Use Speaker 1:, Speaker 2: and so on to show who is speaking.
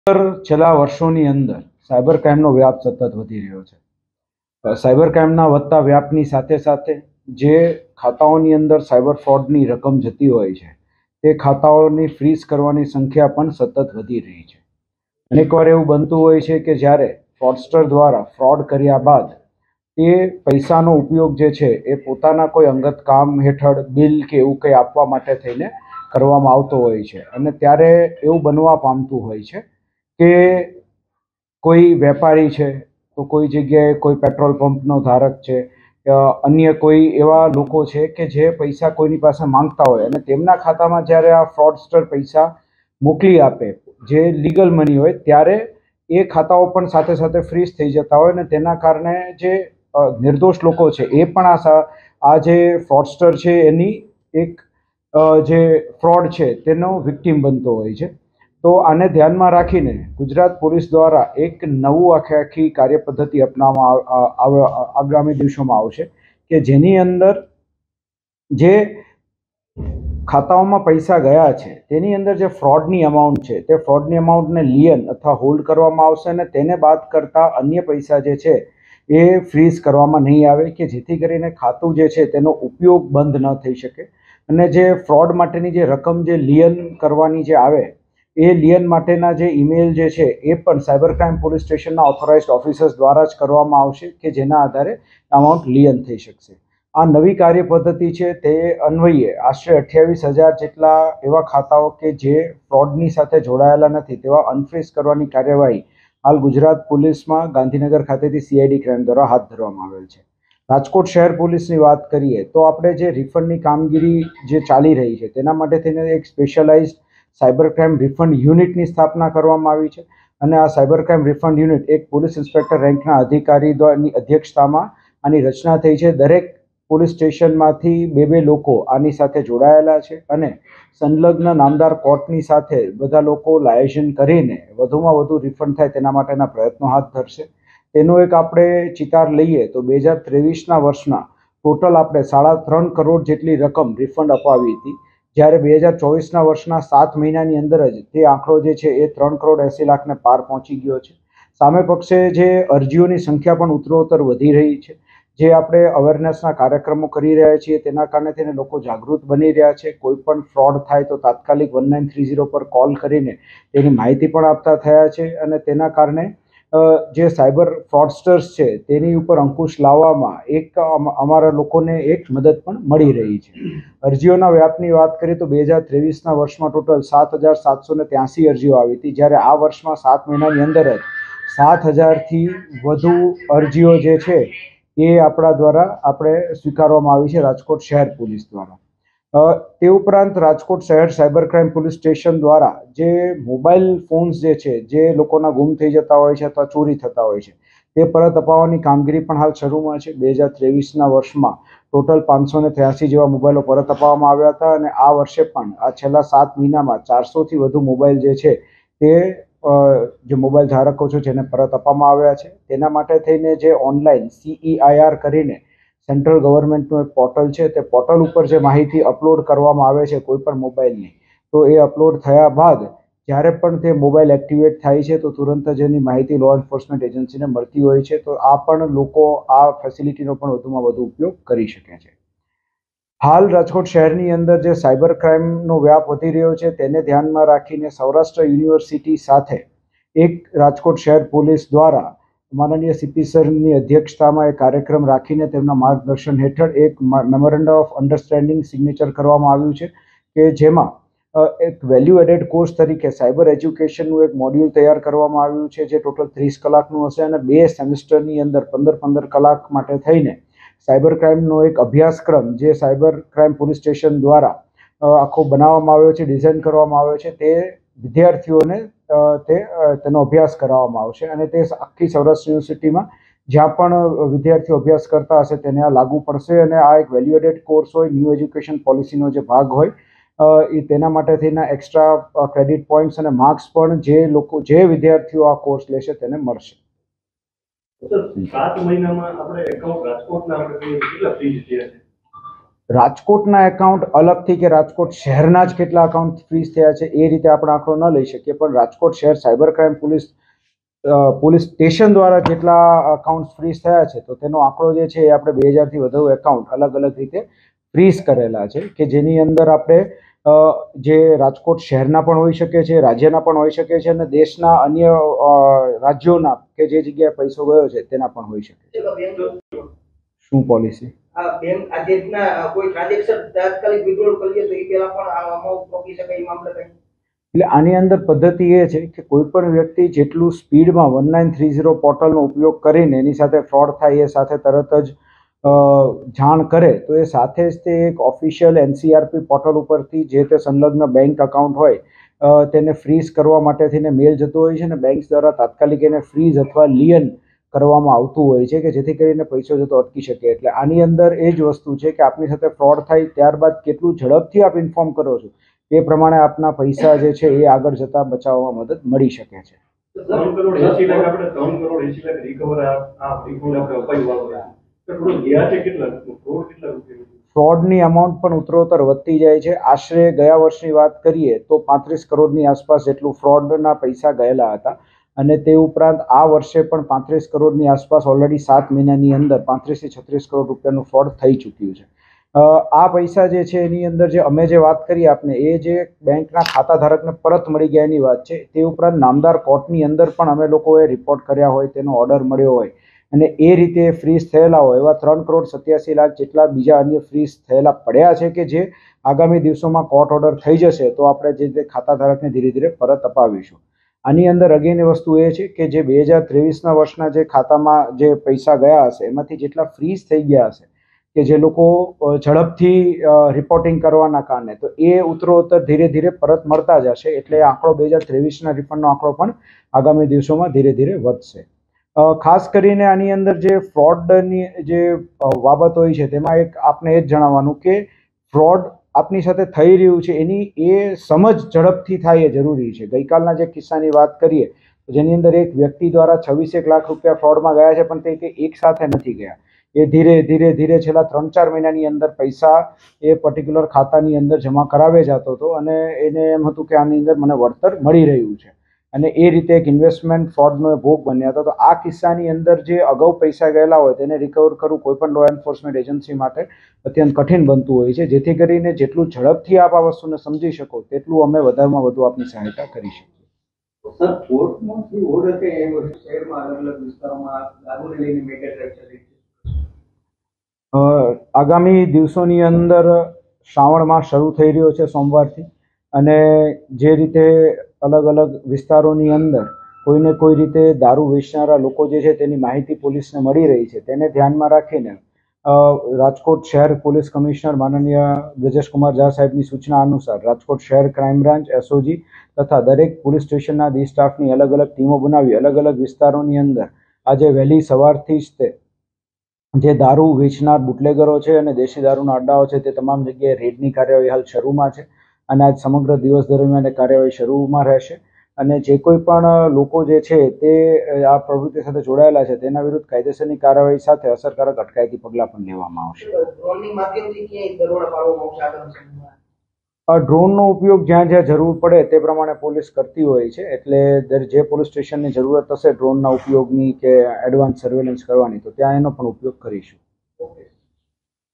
Speaker 1: છેલ્લા વર્ષોની અંદર સાયબર ક્રાઇમનો વ્યાપ સતત વધી રહ્યો છે। સાયબર ક્રાઇમના વધતા વ્યાપની સાથે સાથે જે ખાતાઓની અંદર સાયબર ફ્રોડની રકમ જતી હોય છે તે ખાતાઓની ફ્રીઝ કરવાની સંખ્યા પણ સતત વધી રહી છે। અનેકવાર એવું બનતું હોય છે કે જ્યારે ફ્રોડસ્ટર દ્વારા ફ્રોડ કર્યા બાદ તે પૈસાનો ઉપયોગ જે છે એ પોતાના કોઈ અંગત કામ હેઠળ બિલ કે એવું કંઈ આપવા માટે થઈને કરવામાં આવતો હોય છે અને ત્યારે એવું બનવા પામતું હોય છે કે કોઈ વેપારી છે તો કોઈ જગ્યાએ કોઈ પેટ્રોલ પંપનો ધારક છે, અન્ય કોઈ એવા લોકો છે કે જે પૈસા કોઈની પાસે માંગતા હોય અને તેમના ખાતામાં જ્યારે આ ફ્રોડસ્ટર પૈસા મોકલી આપે જે લીગલ મની હોય ત્યારે એ ખાતાઓ પણ સાથે સાથે ફ્રીઝ થઈ જતા હોય અને તેના કારણે જે નિર્દોષ લોકો છે એ પણ આ જે ફ્રોડસ્ટર છે એની એક જે ફ્રોડ છે તેનો વિક્ટીમ બનતો હોય છે। તો આને ધ્યાનમાં રાખીને ગુજરાત પોલીસ દ્વારા એક નવું આખી કાર્યપદ્ધતિ અપનાવવામાં આગામી દિવસોમાં આવશે કે જેની અંદર જે ખાતાઓમાં પૈસા ગયા છે તેની અંદર જે ફ્રોડની અમાઉન્ટ છે તે ફ્રોડની અમાઉન્ટને લિયન અથવા હોલ્ડ કરવામાં આવશે અને તેને બાદ કરતા અન્ય પૈસા જે છે એ ફ્રીઝ કરવામાં નહીં આવે કે જેથી કરીને ખાતું જે છે તેનો ઉપયોગ બંધ ન થઈ શકે અને જે ફ્રોડ માટેની જે રકમ જે લિયન કરવાની જે આવે એ લિયન માટેના જે ઈમેલ જે છે એ પણ સાયબર ક્રાઇમ પોલીસ સ્ટેશનના ઓથોરાઇઝ્ડ ઓફિસર્સ દ્વારા જ કરવામાં આવશે કે જેના આધારે અમાઉન્ટ લિયન થઈ શકશે। આ નવી કાર્ય પદ્ધતિ છે તે અન્વયે આશરે 28,000 જેટલા એવા ખાતાઓ કે જે ફ્રોડની સાથે જોડાયેલા નથી તેવા અનફ્રીઝ કરવાની કાર્યવાહી હાલ ગુજરાત પોલીસમાં ગાંધીનગર ખાતેથી CID ક્રાઇમ દ્વારા હાથ ધરવામાં આવેલ છે। રાજકોટ શહેર પોલીસની વાત કરીએ તો આપણે જે રિફંડની કામગીરી જે ચાલી રહી છે તેના માટે થઈને એક સ્પેશિયલાઇઝ્ડ સાયબર ક્રાઇમ રિફંડ યુનિટની સ્થાપના કરવામાં આવી છે અને આ સાયબર ક્રાઇમ રિફંડ યુનિટ એક પોલીસ ઇન્સ્પેક્ટર રેન્કના અધિકારી દ્વારાની અધ્યક્ષતામાં આની રચના થઈ છે। દરેક પોલીસ સ્ટેશનમાંથી બે લોકો આની સાથે જોડાયેલા છે અને સંલગ્ન નામદાર કોર્ટની સાથે બધા લોકો લાયઝન કરીને વધુમાં વધુ રિફંડ થાય તેના માટેના પ્રયત્નો હાથ ધરશે। તેનો એક આપણે ચિતાર લઈએ તો 2023ના વર્ષના ટોટલ આપણે 3.5 કરોડ જેટલી રકમ રિફંડ અપાવી હતી, જ્યારે 2024ના વર્ષના 7 મહિનાની અંદર જ તે આંકડો જે છે એ 3,80,00,000ને પાર પહોંચી ગયો છે। સામે પક્ષે જે અરજીઓની સંખ્યા પણ ઉત્તરોત્તર વધી રહી છે, જે આપણે અવેરનેસના કાર્યક્રમો કરી રહ્યા છીએ તેના કારણે તેને લોકો જાગૃત બની રહ્યા છે। કોઈ પણ ફ્રોડ થાય તો તાત્કાલિક 1930 પર કોલ કરીને તેની માહિતી પણ આપતા થયા છે અને તેના કારણે જે સાયબર ફ્રોડસ્ટર્સ છે તેની ઉપર અંકુશ લાવવામાં એક અમારા લોકોને એક મદદ પણ મળી રહી છે। અરજીઓના વ્યાપની વાત કરીએ તો 2023ના વર્ષમાં ટોટલ 7,783 અરજીઓ આવી હતી, જ્યારે આ વર્ષમાં 7 મહિનાની અંદર જ 7,000થી વધુ અરજીઓ જે છે એ આપણા દ્વારા આપણે સ્વીકારવામાં આવી છે રાજકોટ શહેર પોલીસ દ્વારા। તે ઉપરાંત રાજકોટ શહેર સાયબર ક્રાઇમ પોલીસ સ્ટેશન દ્વારા જે મોબાઈલ ફોન્સ જે છે જે લોકોના ગુમ થઈ જતા હોય છે અથવા ચોરી થતા હોય છે તે પરત અપાવવાની કામગીરી પણ હાલ શરૂમાં છે। 2023ના વર્ષમાં ટોટલ 583 જેવા મોબાઈલો પરત અપાવવામાં આવ્યા હતા અને આ વર્ષે પણ આ છેલ્લા 7 મહિનામાં 400થી વધુ મોબાઈલ જે છે તે જે મોબાઈલ ધારકો છે જેને પરત આપવામાં આવ્યા છે। તેના માટે થઈને જે ઓનલાઈન CEIR કરીને સેન્ટ્રલ ગવર્મેન્ટનું એક પોર્ટલ છે તે પોર્ટલ ઉપર જે માહિતી અપલોડ કરવામાં આવે છે કોઈ પણ મોબાઈલની, તો એ અપલોડ થયા બાદ જ્યારે પણ તે મોબાઈલ એક્ટિવેટ થાય છે તો તુરંત જ એની માહિતી લો એન્ફોર્સમેન્ટ એજન્સીને મળતી હોય છે। તો આ પણ લોકો આ ફેસિલિટીનો પણ વધુમાં વધુ ઉપયોગ કરી શકે છે। હાલ રાજકોટ શહેરની અંદર જે સાયબર ક્રાઇમનો વ્યાપ વધી રહ્યો છે તેને ધ્યાનમાં રાખીને સૌરાષ્ટ્ર યુનિવર્સિટી સાથે એક રાજકોટ શહેર પોલીસ દ્વારા માનનીય CP સરની અધ્યક્ષતામાં એક કાર્યક્રમ રાખીને તેમના માર્ગદર્શન હેઠળ એક મેમોરેન્ડમ ઓફ અન્ડરસ્ટેન્ડિંગ સિગ્નેચર કરવામાં આવ્યું છે કે જેમાં એક વેલ્યુ એડેડ કોર્સ તરીકે સાયબર એજ્યુકેશનનું એક મોડ્યુલ તૈયાર કરવામાં આવ્યું છે જે ટોટલ 30 કલાકનું હશે અને 2 સેમેસ્ટરની અંદર 15 કલાક માટે થઈને સાયબર ક્રાઇમનો એક અભ્યાસક્રમ જે સાયબર ક્રાઇમ પોલીસ સ્ટેશન દ્વારા આખો બનાવવામાં આવ્યો છે, ડિઝાઇન કરવામાં આવ્યો છે, તે વિદ્યાર્થીઓને તેનો અભ્યાસ કરાવવામાં આવશે અને તે આખી સૌરાષ્ટ્ર યુનિવર્સિટીમાં જ્યાં પણ વિદ્યાર્થીઓ અભ્યાસ કરતા હશે તેને આ લાગુ પડશે અને આ એક વેલ્યુ એડેડ કોર્સ હોય, ન્યૂ એજ્યુકેશન પોલિસીનો જે ભાગ હોય એ તેના માટે થઈને એક્સ્ટ્રા ક્રેડિટ પોઈન્ટ્સ અને માર્ક્સ પણ જે વિદ્યાર્થીઓ આ કોર્સ લેશે તેને મળશે।
Speaker 2: 7 મહિનામાં આપણે એકાઉન્ટ રાજકોટના આપણે કેટલા ફ્રીઝ થયા છે?
Speaker 1: રાજકોટના એકાઉન્ટ અલગથી કે રાજકોટ શહેરના જ કેટલા એકાઉન્ટ ફ્રીઝ થયા છે એ રીતે આપણે આંકડો ન લઈ શકીએ, પણ રાજકોટ શહેર સાયબર ક્રાઇમ પોલીસ સ્ટેશન દ્વારા જેટલા અકાઉન્ટ ફ્રીઝ થયા છે તો તેનો આંકડો જે છે એ આપણે 2000થી વધુ એકાઉન્ટ અલગ અલગ રીતે ફ્રીઝ કરેલા છે, કે જેની અંદર આપણે જે રાજકોટ શહેરના પણ હોઈ શકે છે, રાજ્યના પણ હોઈ શકે છે અને દેશના અન્ય રાજ્યોના કે જે જગ્યાએ પૈસો ગયો છે તેના પણ હોઈ શકે છે. શું પોલિસી? એટલે આની અંદર પદ્ધતિ એ છે કે કોઈ પણ વ્યક્તિ જેટલું સ્પીડમાં 1930 પોર્ટલનો ઉપયોગ કરીને એની સાથે ફ્રોડ થાય એ સાથે તરત જ જાણ કરે તો એ સાથે જ તે એક ઓફિશિયલ NCRP પોર્ટલ ઉપરથી જે તે સંલગ્ન બેંક એકાઉન્ટ હોય તેને ફ્રીઝ કરવા માટે થઈને મેલ જતો હોય છે અને બેંક દ્વારા તાત્કાલિક એને ફ્રીઝ અથવા લિયન કરવામાં આવતું હોય છે કે જેથી કરીને પૈસો જતો અટકી શકે. એટલે આની અંદર એ જ વસ્તુ છે કે આપની સાથે ફ્રોડ થાય ત્યારબાદ કેટલું ઝડપથી આપ ઇન્ફોર્મ કરો છો એ પ્રમાણે આપના પૈસા જે છે એ આગળ જતા બચાવવામાં મદદ મળી શકે છે.
Speaker 2: 3 કરોડ 80 લાખ આપણે 3 કરોડ 80 લાખ રિકવર આપણે અપાયું
Speaker 1: ફ્રોડની અમાઉન્ટ પણ ઉત્તરોત્તર વધતી જાય છે. આશરે ગયા વર્ષની વાત કરીએ તો 35 કરોડની આસપાસ જેટલું ફ્રોડના પૈસા ગયેલા હતા અને તે ઉપરાંત આ વર્ષે પણ 35 કરોડની આસપાસ ઓલરેડી 7 મહિનાની અંદર 35 થી 36 કરોડ રૂપિયાનું ફ્રોડ થઈ ચૂક્યું છે. આ પૈસા જે છે એની અંદર જે અમે જે વાત કરી આપને એ જે બેંકના ખાતા ધારકને પરત મળી ગયાની વાત છે. તે ઉપરાંત નામદાર કોર્ટની અંદર પણ અમે લોકોએ રિપોર્ટ કર્યા હોય, તેનો ઓર્ડર મળ્યો હોય અને એ રીતે ફ્રીઝ થયેલા હોય એવા 3 કરોડ 87 લાખ જેટલા બીજા અન્ય ફ્રીઝ થયેલા પડ્યા છે કે જે આગામી દિવસોમાં કોર્ટ ઓર્ડર થઈ જશે તો આપણે જે તે ખાતા ધારકને ધીરે ધીરે પરત અપાવીશું. આની અંદર અગેની વસ્તુ એ છે કે જે 2023ના વર્ષના જે ખાતામાં જે પૈસા ગયા હશે એમાંથી જેટલા ફ્રીઝ થઈ ગયા હશે કે જે લોકો ઝડપથી રિપોર્ટિંગ કરવાના કારણે તો એ ઉત્તરોત્તર ધીરે ધીરે પરત મળતા જશે. એટલે આંકડો 2023ના રિફંડનો આંકડો પણ આગામી દિવસોમાં ધીરે ધીરે વધશે. ખાસ કરીને આની અંદર જે ફ્રોડની જે બાબત હોય છે તેમાં એક આપને એ જ જણાવવાનું કે ફ્રોડ આપની સાથે થઈ રહ્યું છે એની એ સમજ ઝડપથી થાય એ જરૂરી છે. ગઈકાલના જે કિસ્સાની વાત કરીએ જેની અંદર એક વ્યક્તિ દ્વારા 26 લાખ રૂપિયા ફ્રોડમાં ગયા છે પણ તે એક સાથે નથી ગયા. એ ધીરે ધીરે છેલ્લા 3-4 મહિનાની અંદર પૈસા એ પર્ટિક્યુલર ખાતાની અંદર જમા કરાવે જતો હતો અને એને એમ હતું કે આની અંદર મને વળતર મળી રહ્યું છે અને એ રીતે એક ઇન્વેસ્ટમેન્ટ ફ્રોડનો ભોગ બન્યા હતા. તો આ કિસ્સાની અંદર જે અગાઉ પૈસા ગયેલા હોય તેને રિકવર કરવું કોઈ પણ લો એન્ફોર્સમેન્ટ એજન્સી માટે અત્યંત કઠિન બનતું હોય છે. જેથી કરીને જેટલું ઝડપથી આપ આ વસ્તુને સમજી શકો તેટલું અમે વધારેમાં વધુ આપની સહાયતા કરી શકીએ.
Speaker 3: સર, કોર્ટમાં જે ઓર્ડર છે એ શહેરમાં અલગ અલગ વિસ્તારોમાં દારૂને લઈને મેગા ડ્રાઈવ ચાલી છે.
Speaker 1: આગામી દિવસોની અંદર શ્રાવણ માસ શરૂ થઈ રહ્યો છે સોમવારથી અને જે રીતે અલગ અલગ વિસ્તારોની અંદર કોઈને કોઈ રીતે દારૂ વેચનારા લોકો જે છે તેની માહિતી પોલીસને મળી રહી છે તેને ધ્યાનમાં રાખીને રાજકોટ શહેર પોલીસ કમિશનર માનનીય બ્રજેશકુમાર ઝા સાહેબની સૂચના અનુસાર રાજકોટ શહેર ક્રાઇમ બ્રાન્ચ SOG તથા દરેક પોલીસ સ્ટેશનના ડી સ્ટાફની અલગ અલગ ટીમો બનાવી અલગ અલગ વિસ્તારોની અંદર આજે વહેલી સવારથી જ તે જે દારૂ વેચનાર બુટલેગરો છે અને દેશી દારૂના અડ્ડાઓ છે તે તમામ જગ્યાએ રેડની કાર્યવાહી હાલ શરૂમાં છે અને આજ સમગ્ર દિવસ દરમિયાન એ કાર્યવાહી શરૂમાં રહેશે અને જે કોઈ પણ લોકો જે છે તે આ પ્રવૃત્તિ સાથે જોડાયેલા છે તેના વિરુદ્ધ કાયદેસરની કાર્યવાહી સાથે અસરકારક અટકાયતી પગલાં પણ લેવામાં આવશે. ડ્રોનનો ઉપયોગ જ્યાં જ્યાં જરૂર પડે તે પ્રમાણે પોલીસ કરતી હોય છે. એટલે જે પોલીસ સ્ટેશનની જરૂરત હશે ડ્રોનના ઉપયોગની કે એડવાન્સ સર્વેલન્સ કરવાની તો ત્યાં એનો પણ ઉપયોગ કરીશું.